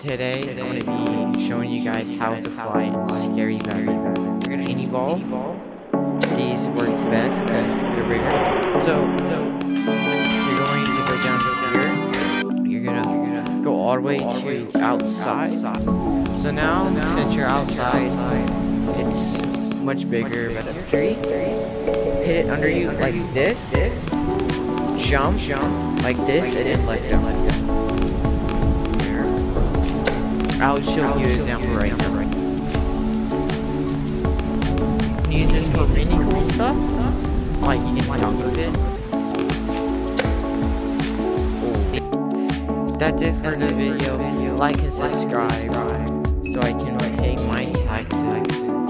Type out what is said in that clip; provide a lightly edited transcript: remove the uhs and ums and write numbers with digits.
Today, I'm going to be showing you guys how to fly in Scary Valley. We're going to any ball. These work best because they're bigger. So you're going to go down here. You're gonna go all the way to outside. So now, since you're outside, it's much bigger. But three, hit it under you like this. Jump like this, and then let go. I'll show you an example right now. Use this for really cool stuff, like you can jump with it. That's it for the video. Like and subscribe so I can pay my taxes.